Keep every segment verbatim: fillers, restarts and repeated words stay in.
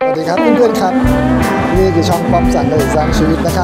วัสดีครับเพื่อนๆครับนี่คือช่องป้อมสันเลยสร้างชีวิตนะครับ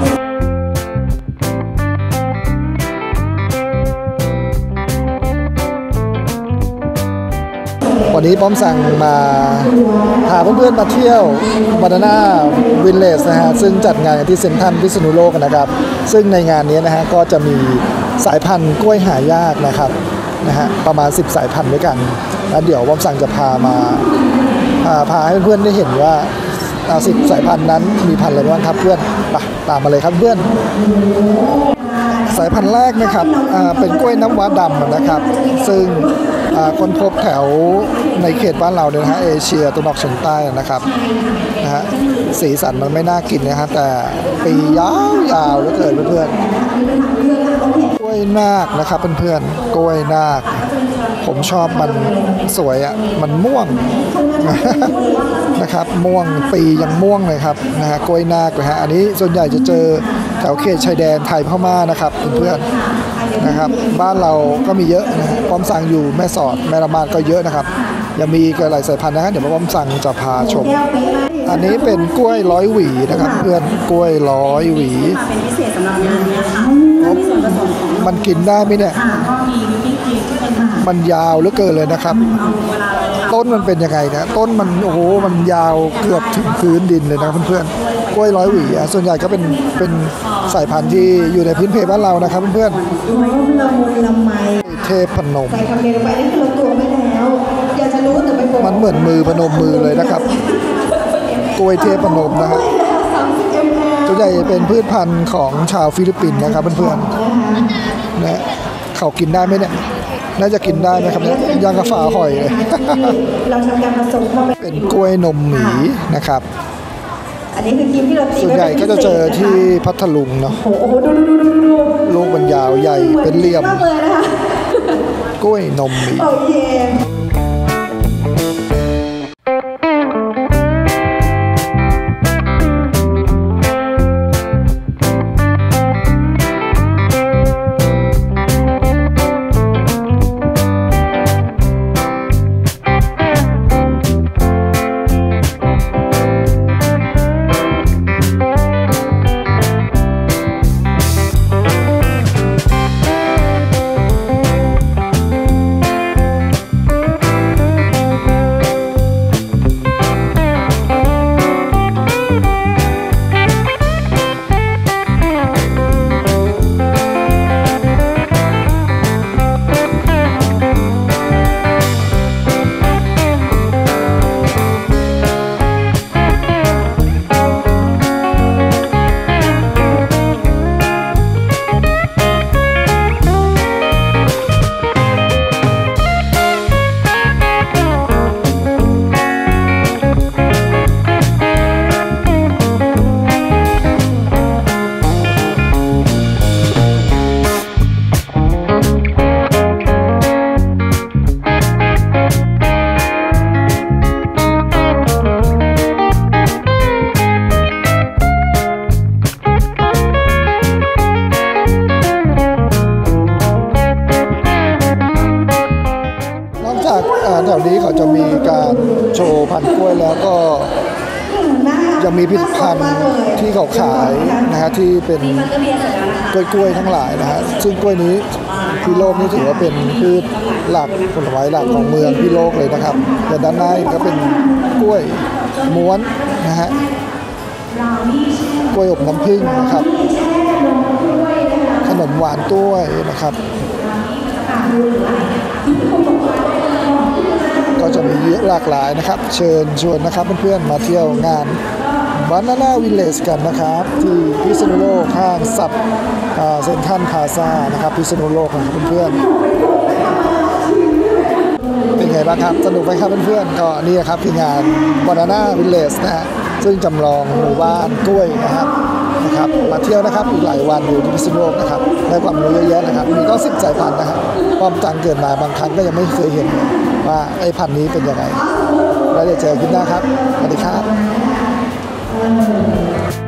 วันนี้ป้อมสั่งมาพาเพื่อนๆมาเที่ยวบานาน่าวิลเลจนะฮะซึ่งจัดงานที่เซ็นทรัลพิษณุโลกนะครับซึ่งในงานนี้นะฮะก็จะมีสายพันธุ์กล้วยหายากนะครับนะฮะประมาณสิบสายพันธุ์ด้วยกันแล้วเดี๋ยวป้อมสั่งจะพามาพาให้เพื่อนๆได้เห็นว่าสิบสายพันธุ์นั้นมีพันธุ์อะไรบ้างครับเพื่อนไปตามมาเลยครับเพื่อนสายพันธุ์แรกนะครับเป็นกล้วยน้ำว้าดำนะครับซึ่งคนพบแถวในเขตบ้านเราเนี่ยนะฮะเอเชียตะวันออกเฉียงใต้นะครับนะฮะสีสันมันไม่น่ากินนะฮะแต่ปียาวๆเหลือเกินเพื่อนๆกล้วยนาคนะครับเพื่อนๆกล้วยนาคผมชอบมันสวยอ่ะมันม่วงนะครับม่วงปียังม่วงเลยครับนะฮะกล้วยนาคนะฮะอันนี้ส่วนใหญ่จะเจอแถวเขตชายแดนไทยพม่านะครับเพื่อนๆนะครับบ้านเราก็มีเยอะนะป้อมสั่งอยู่แม่สอดแม่ละมาดก็เยอะนะครับยังมีหลายสายพันธุ์นะฮะเดี๋ยวป้อมสั่งจะพาชมอันนี้เป็นกล้วยร้อยหวีนะครับเพื่อนกล้วยร้อยหวีเป็นพิเศษสำหรับงานนี้ค่ะมันกินได้ไหมเนี่ยมันยาวเหลือเกินเลยนะครับต้นมันเป็นยังไงนะต้นมันโอ้โหมันยาวเกือบถึงพื้นดินเลยนะเพื่อนๆกล้วยร้อยหวีส่วนใหญ่ก็เป็นเป็นสายพันธุ์ที่อยู่ในพื้นเพบ้านเรานะครับเพื่อนๆเทพนมมันเหมือนมือพนมมือเลยนะครับกล้วยเทพนมนะฮะส่วนใหญ่เป็นพืชพันธุ์ของชาวฟิลิปปินส์นะครับเพื่อนๆนะเขากินได้ไหมเนี่ยน่าจะกินได้ไหมครับเนี่ยย่างกระฝาหอยเลยเราทำการผสมเข้าไปเป็นกล้วยนมหมีนะครับอันนี้คือทีมที่เราตีส่วนใหญ่ก็จะเจอที่พัทลุงเนาะโอ้โหดูดูดูดูลูกมันยาวใหญ่เป็นเหลี่ยมกล้วยนมหมีแถวนี้เขาจะมีการโชว์พันธุ์กล้วยแล้วก็ยังมีผลิตภัณฑ์ที่เขาขายนะฮะที่เป็นกล้วยกล้วยทั้งหลายนะฮะซึ่งกล้วยนี้พิโลกนี่ถือว่าเป็นพืชหลักผลไม้หลักของเมืองพิโลกเลยนะครับแต่ด้านในก็เป็นกล้วยม้วนนะฮะกล้วยอบน้ำผึ้งนะครับขนมหวานต้วยนะครับก็จะมีเยอะหลากหลายนะครับเชิญชวนนะครับเพื่อนๆมาเที่ยวงานบานาน่าวิลเลจกันนะครับที่พิษณุโลกห้างสับเซ็นทรัลพลาซ่านะครับพิษณุโลกนะครับเพื่อนๆเป็นไงบ้างครับสนุกไหมครับเพื่อนๆก็นี่ครับคืองานบานาน่าวิลเลจนะฮะซึ่งจำลองหมู่บ้านกล้วยนะครับนะครับมาเที่ยวนะครับอีกหลายวันอยู่ที่พิษณุโลกนะครับได้ความรู้เยอะแยะนะครับมีก็สิบสายพันธุ์นะครับป้อมจังเกิดมาบางครั้งก็ยังไม่เคยเห็นว่าไอ้พันธุ์นี้เป็นยังไงแล้วเดี๋ยวเจอกันหน้าครับสวัสดีครับ